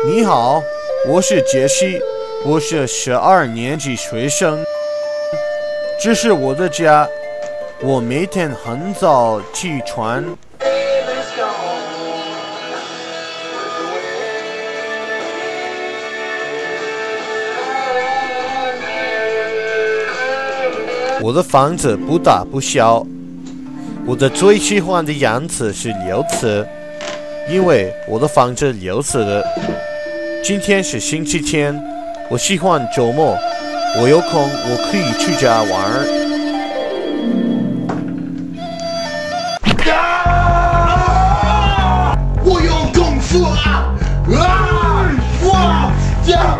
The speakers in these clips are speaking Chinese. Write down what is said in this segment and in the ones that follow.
你好，我是杰西，我是12年级学生。这是我的家，我每天很早起床。我的房子不大不小，我的最喜欢的样子是绿色，因为我的房子绿色的。今天是星期天，我喜欢周末，我有空我可以去家玩。 我有功夫啊！我呀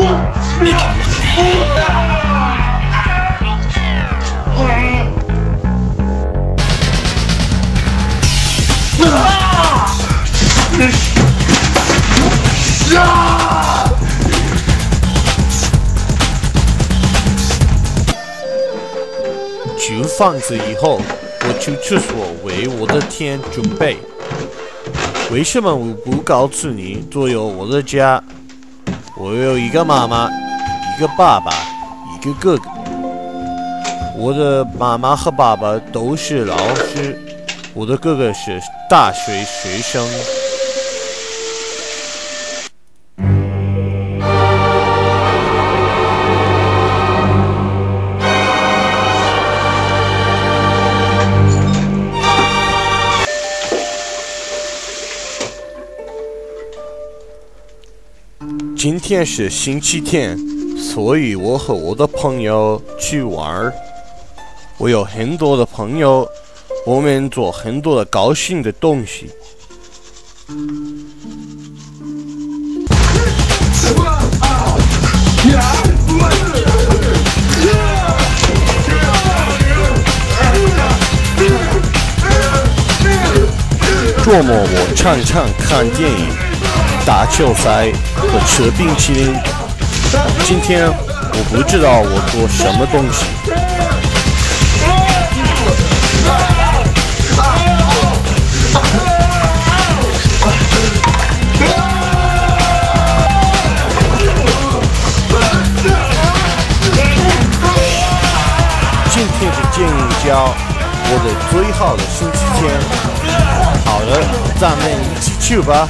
煮房子以后，我去厕所为我的天准备。为什么我不告诉你左右我的家？我有一个妈妈，一个爸爸，一个哥哥。我的妈妈和爸爸都是老师，我的哥哥是大学学生。今天是星期天，所以我和我的朋友去玩。我有很多的朋友，我们做很多的高兴的东西。周末我常常看电影、打球赛和吃冰淇淋。今天我不知道我做什么东西。今天是建议教我的最好的星期天。好了，咱们一起去吧。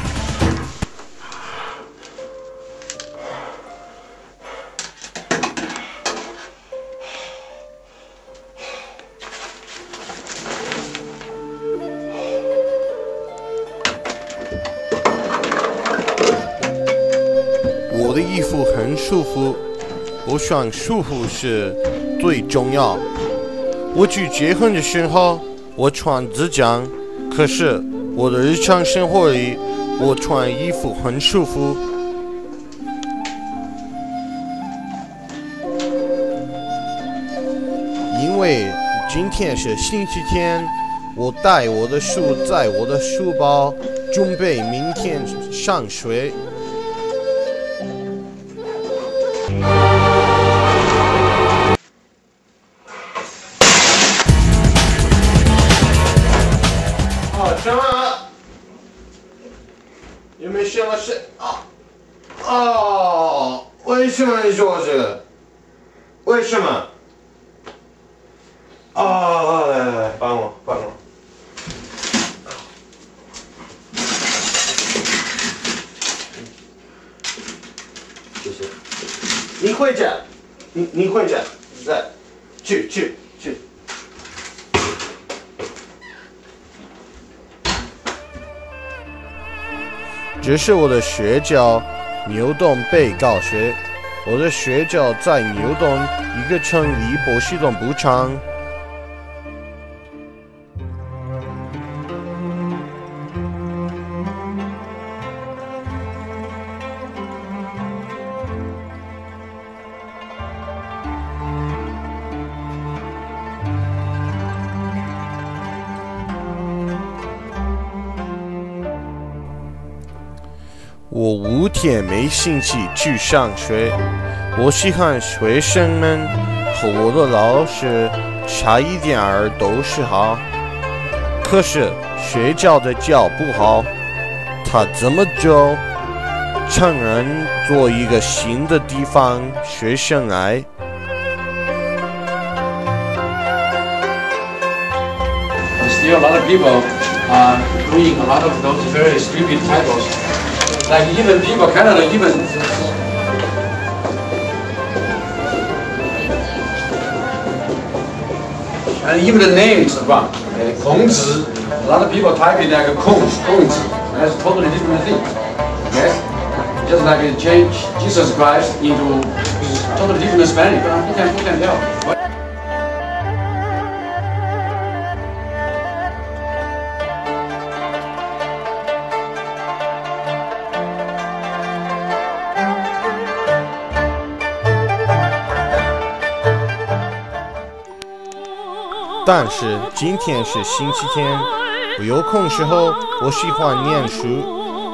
我的衣服很舒服，我想舒服是最重要。我去结婚的时候，我穿自讲，可是我的日常生活里，我穿衣服很舒服。因为今天是星期天，我带我的书在我的书包，准备明天上学。什么？有没有什么事啊？哦，为什么你说这个？为什么？哦，来，帮我。谢谢。你回家，你回家，来，去。这是我的学校，牛洞北高学。我的学校在牛洞，一个城离波士顿不长。我5天没星期去上学，我喜欢学生们和我的老师差一点儿都是好，可是学校的教不好，他怎么教趁人做一个新的地方学生癌。 Still, a lot of people are doing a lot of those very stupid titles. Like even people Canada even. And even the name is wrong. 孔子, a lot of people type it like 孔子. That's totally different thing. Yes? Just like it change Jesus Christ into totally different Spanish. Who can tell? 但是今天是星期天，我有空时候，我喜欢念书。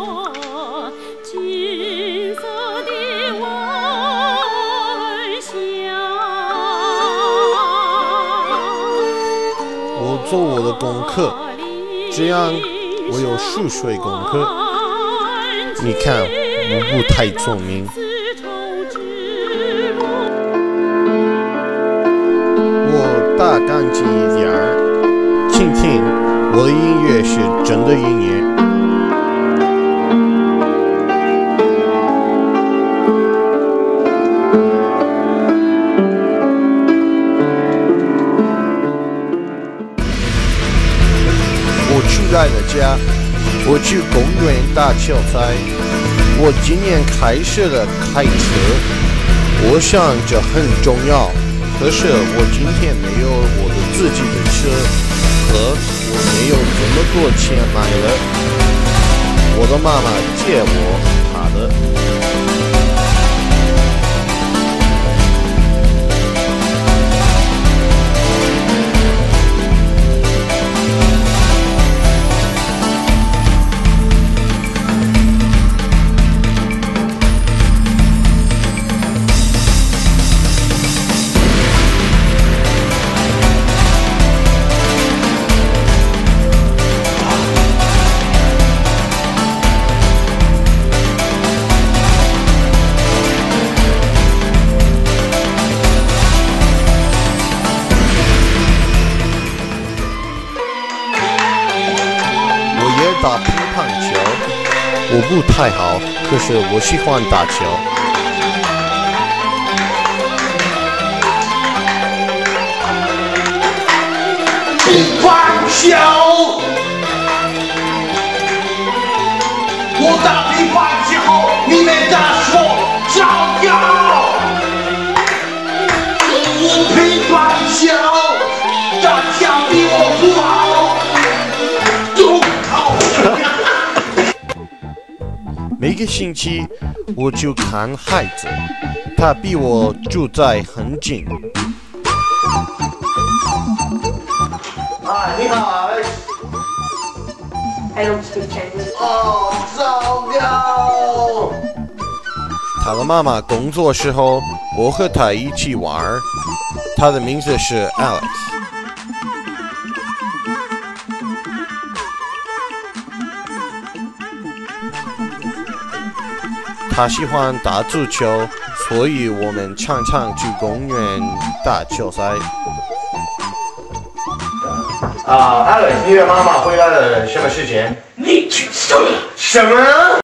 我做我的功课，这样我有数学功课。你看，我不太聪明。大干净一点儿，听听我的音乐是真的音乐。我出来了家，我去公园打球赛。我今年开始了开车，我想这很重要。可是我今天没有我的自己的车，和我没有这么多钱买了。我的妈妈借我她的。打乒乓球，我不太好，可是我喜欢打球。 乒乓球，我打乒乓球，你们打说糟糕。我乒乓球，打球比我不好。 每个星期我就看孩子，他比我住在很近。 你好 I don't speak Chinese. 哦，糟糕！ 他的妈妈工作时候，我和他一起玩。他的名字是 Alex。他喜欢打足球，所以我们常常去公园打球赛。 Alex，你的妈妈回来了，什么时间？ 你去什么？